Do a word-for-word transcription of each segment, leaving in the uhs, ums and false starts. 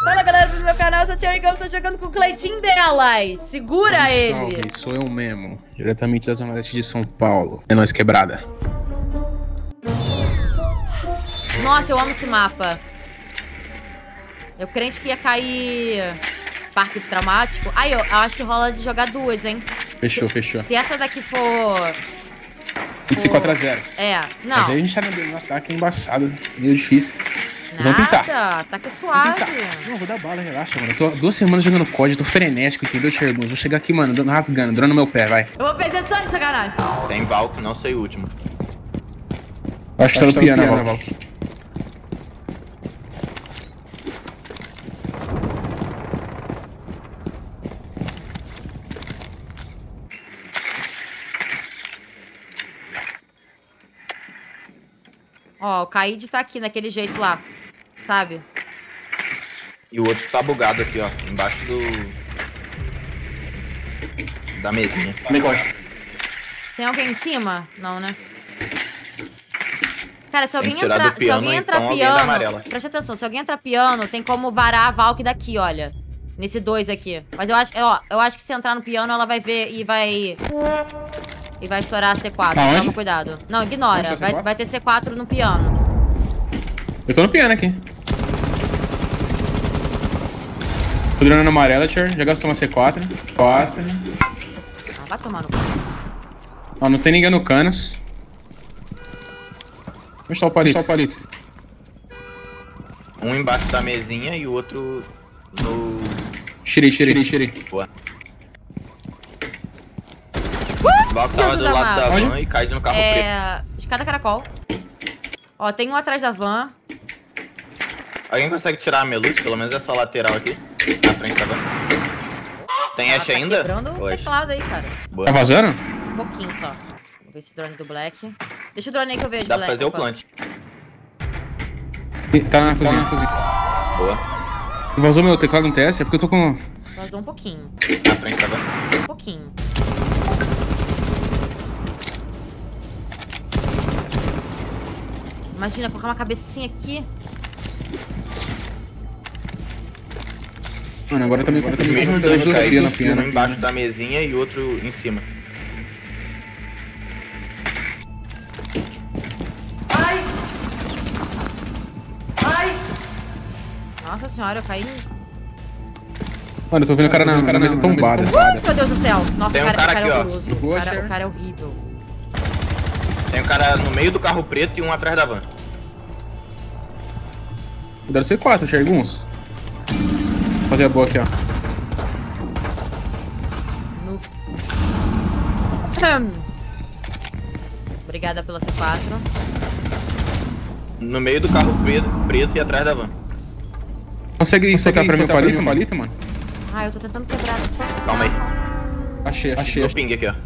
Fala galera do meu canal, eu sou a Cherry Campos, tô jogando com o Cleitinho delas. Segura Salve, ele. salve, sou eu mesmo, diretamente da Zona Leste de São Paulo. É nóis, quebrada. Nossa, eu amo esse mapa. Eu crente que ia cair parque traumático. Aí, eu, eu acho que rola de jogar duas, hein? Fechou, se, fechou. Se essa daqui for... Tem que ser quatro a zero. É, não. Mas aí a gente tá no ataque, é embaçado, meio difícil. Mas Nada, vamos tentar. ataque suave. Não, vou dar bala, relaxa, mano. Eu tô duas semanas jogando C O D, tô frenético, entendeu, Cherguns? Vou chegar aqui, mano, dando, rasgando, dando no meu pé, vai. Eu vou perder só de sacanagem. Tem Valk, não sei o último. Acho que tá no piano, Valk. Ó, o Kaid tá aqui, daquele jeito lá. Sabe? E o outro tá bugado aqui, ó. Embaixo do... da mesinha. Negócio. Tem alguém em cima? Não, né? Cara, se alguém que tirar entrar, do se piano, alguém entrar então alguém da piano, amarela. presta atenção, se alguém entrar piano, tem como varar a Valk daqui, olha. Nesse dois aqui. Mas eu acho, ó, eu acho que se entrar no piano, ela vai ver e vai... E vai estourar a C quatro. Aonde? Toma cuidado. Não, ignora. Onde tá Vai, C quatro? vai ter C quatro no piano. Eu tô no piano aqui. Tô dronando amarela, Cher. Já gastou uma C quatro. quatro. Ah, vai tomar no cu. Ó, não tem ninguém no Canos. Onde está o palito? Onde está o palito? Um embaixo da mesinha e o outro no... Tirei, tirei, tirei. Boa. O Valk tava Deus do lado amado. da Onde? van e cai no carro preto. É... Escada caracol. Ó, tem um atrás da van. Alguém consegue tirar a minha luz? Pelo menos essa lateral aqui. Na frente da van. Tem Ah, Ash tá ainda? quebrando o Oi. teclado aí, cara. Boa. Tá vazando? Um pouquinho só. Vou ver esse drone do Black. Deixa o drone aí que eu vejo, Dá pra Black. fazer o Opa. plant. Tá na cozinha, na cozinha. Boa. Vazou meu teclado no T S? É porque eu tô com... Vazou um pouquinho. Na frente da van. Um pouquinho. Imagina, colocar uma cabecinha aqui. Mano, agora também... Agora também... Mesmo Agora dois também... caíram, na piano, um embaixo da mesinha e outro em cima. Nossa senhora, eu caí. Mano, eu tô vendo o cara na, cara na mesa tombada. Uh, meu Deus do céu. Nossa, Tem o um cara, o cara cara é aqui, ó. horroroso. O Boa, cara, Cher. o cara é horrível. Tem um cara no meio do carro preto e um atrás da van. Cuidado C quatro, Cherguns. Vou fazer a boa aqui, ó. No... Obrigada pela C quatro. No meio do carro preto, preto e atrás da van. Consegue soltar pra mim o palito, palito, mano? Ah, eu tô tentando quebrar essa porra. Calma aí. Achei, achei, No achei. ping aqui, ó.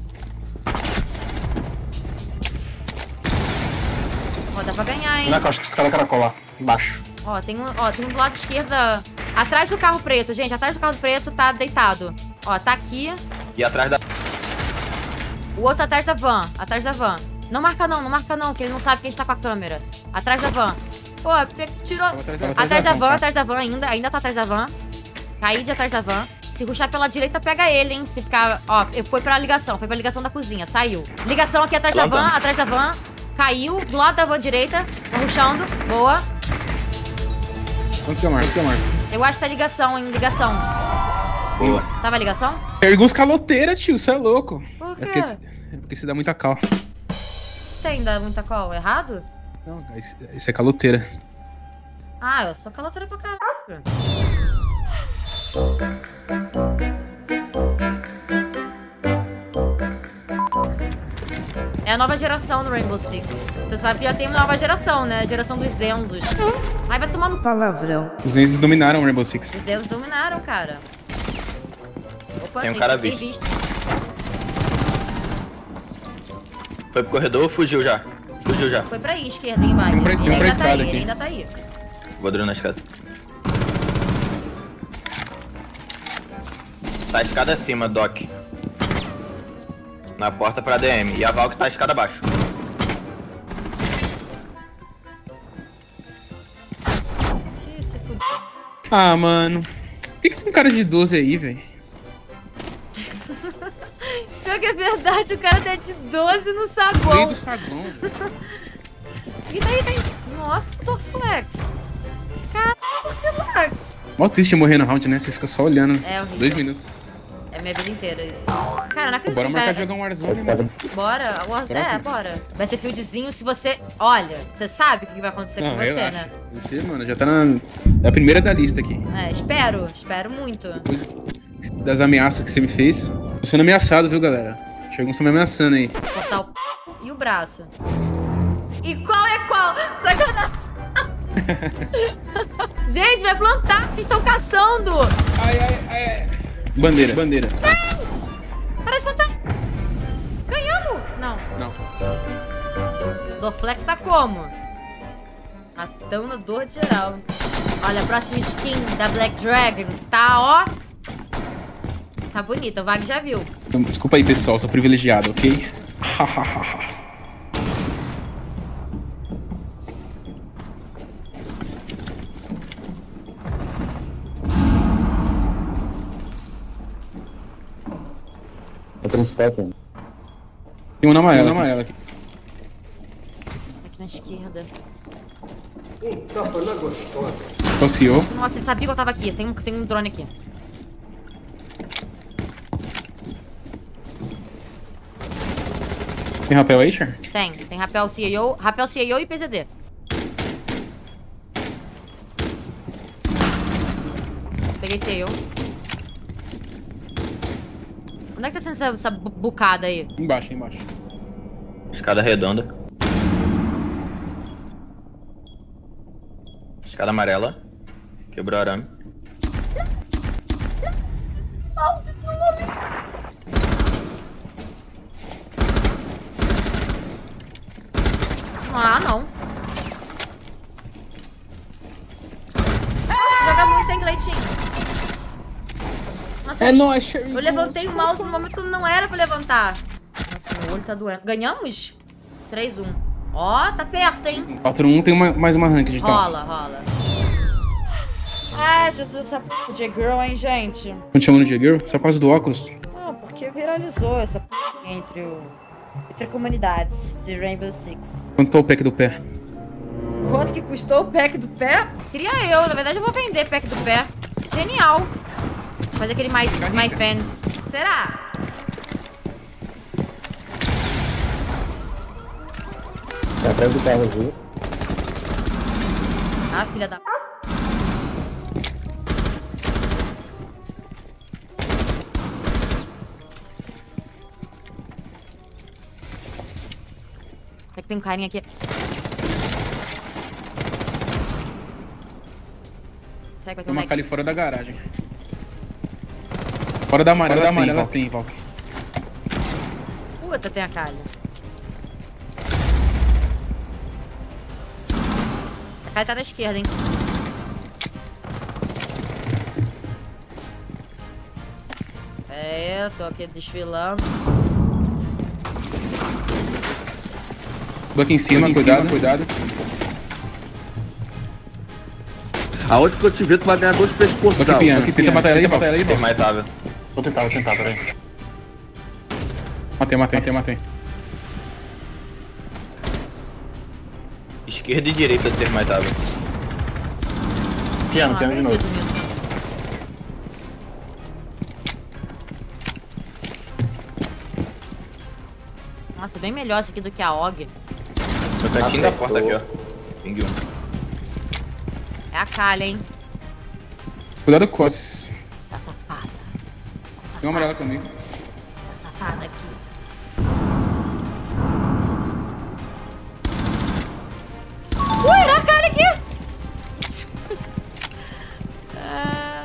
Ó, dá pra ganhar, hein? Na caixa, escada caracol lá, embaixo. Ó, tem um, ó, tem um do lado esquerdo. Atrás do carro preto, gente. Atrás do carro preto tá deitado. Ó, tá aqui. E atrás da... O outro atrás da van. Atrás da van. Não marca não, não marca não, que ele não sabe que a gente tá com a câmera. Atrás da van. Pô, pe- tirou. atrás da- Atrás da van, tá? atrás da van ainda. Ainda tá atrás da van. Caí de atrás da van. Se ruxar pela direita, pega ele, hein? Se ficar... Ó, foi pra ligação. Foi pra ligação da cozinha. Saiu. Ligação aqui atrás da van. Plantando. Atrás da van. Caiu. Do lado da van direita. Tá ruxando. Boa. Quanto que eu marco? Quanto que eu marco? Eu acho que tá ligação, hein? Ligação. Boa. Tava ligação? Cherguns caloteira, tio, você é louco. Por quê? É porque, é porque você dá muita cal. Tem dá muita call? Errado? Não, isso, isso é caloteira. Ah, eu sou caloteira pra caralho. É a nova geração do Rainbow Six. Você sabe que já tem uma nova geração, né? A geração dos Zenzos. Ai, vai tomar no... Palavrão. Os Nenzes dominaram o Rainbow Six. Os Zenzos dominaram, cara. Opa, Tem um cara tem visto. visto. Foi pro corredor ou fugiu já? Fugiu já. Foi pra aí, esquerda, hein, vai. Tem um pra- Ele tem um pra ainda tá escada aí, aqui. ele ainda tá aí. Vou dronar a escada. Tá a escada acima, Doc. Na porta pra D M. E a Valk tá a escada abaixo. Ih, se fudeu. Ah, mano. Por que, que tem um cara de doze aí, velho? Pior que é verdade, o cara tá de doze no Meio saguão. do saguão. E daí tem... Nossa, Dorflex. Caralho, Dorflex. Mó triste morrer no round, né? Você fica só olhando. É horrível. Dois minutos. É minha vida inteira isso. Cara, não Pô, acredito bora que marcar pega- jogar um Warzone, mano. Bora, War... é, Próximos. bora. Battlefieldzinho, se você... Olha, você sabe o que vai acontecer com você, relaxa. né? Você, mano, já tá na, na primeira da lista aqui. É, espero, espero muito. Depois das ameaças que você me fez. Tô sendo ameaçado, viu, galera? Chegam me ameaçando aí. Cortar o p... e o braço. E qual é qual? Sacanagem. Gente, vai plantar, vocês estão caçando. Ai, ai, ai. Bandeira, bandeira. Para de plantar. Ganhamos. Não. Não. Dorflex tá como? Matando a dor de geral. Olha, a próxima skin da Black Dragons tá, ó. Tá bonita, o Vag já viu. Então, desculpa aí, pessoal, sou privilegiado, ok? É principal, tem. Tem um na amarela, na amarela aqui. Aqui na esquerda. Conseguiu. Nossa, ele sabia que eu tava aqui. Tem um, tem um drone aqui. Tem rapel aí, Char? Tem. Tem rapel C E O, rapel C E O e P Z D. Peguei C E O. Onde é que tá sendo essa, essa bu- bucada aí? Embaixo, embaixo. Escada redonda. Escada amarela. Quebrou arame. Ah, não. Joga muito, hein, Cleitinho? Nossa, É eu- nóis, Char. Eu levantei o mouse no momento que não era pra levantar. Nossa, meu olho tá doendo. Ganhamos? três a um. Ó, tá perto, hein? quatro um tem uma, mais uma rank de tal. Rola, rola. Ai, Jesus, essa p de girl, hein, gente? Não te chamando de girl? Só por causa do óculos. Não, porque viralizou essa p entre o... Entre comunidades de Rainbow Six. Quanto tá o pack do pé? Quanto que custou o pack do pé? Queria eu, na verdade eu vou vender pack do pé. Genial. Fazer aquele mais my fans. Será? Tá atrás do carro azul. Ah, filha da... Até que tem um carinha aqui. Será que vai ter Tem um uma lag? Kali fora da garagem. Fora da amarela, da amarela tem, Valk. Puta, tem a calha. A calha tá na esquerda, hein? É, eu tô aqui desfilando. Tô aqui em cima, cuidado, cuidado. Aonde que eu te ver, tu vai ganhar dois Tô aqui pescoços. piano, aqui tenta matar ele aí, Valk. Tem mais tável. Vou tentar, vou tentar, peraí. Matei, matei, matei, matei. Esquerda e direita ter mais tável. Piano, Não piano de novo. acredito nisso. Nossa, bem melhor isso aqui do que a O G. No cantinho da Acertou. porta aqui, ó. Ping um. É a calha, hein? Cuidado com as. Tá safada. Tá Tem uma safada. amarela comigo. Tá safada aqui. Ui, era a calha aqui! Ah.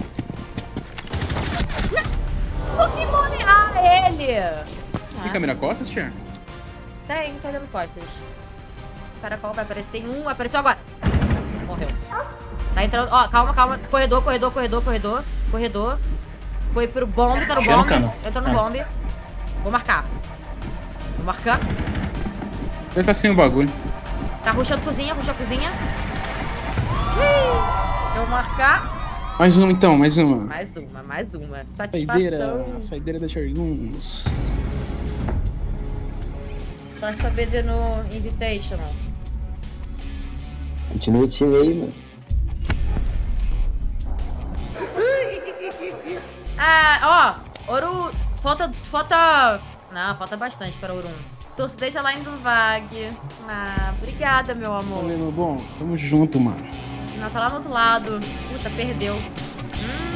Não, Pokémon ah, ele! Tem câmera costas, Char? Tem, tá olhando costas. O caracol vai aparecer em um, apareceu agora. Morreu. Tá entrando, ó, calma, calma. Corredor, corredor, corredor, corredor. Corredor. Foi pro bombe, tá no Chama, bombe. cano. Entrou no Ah. bombe. Vou marcar. Vou marcar. Ele tá sem o bagulho. Tá rushando cozinha, ruxa cozinha. Ui. Eu marcar. Mais uma então, mais uma. Mais uma, mais uma. Saideira, Satisfação. saideira da Charguns. Torce pra B D no Invitational. Continua o time aí, mano. Ah, ó. Ouro. Falta. Falta. Não, falta bastante para Ouro um. Torço, deixa lá indo Vag. Ah, obrigada, meu amor. Valeu, meu bom. Tamo junto, mano. Não, tá lá no outro lado. Puta, perdeu. Hum.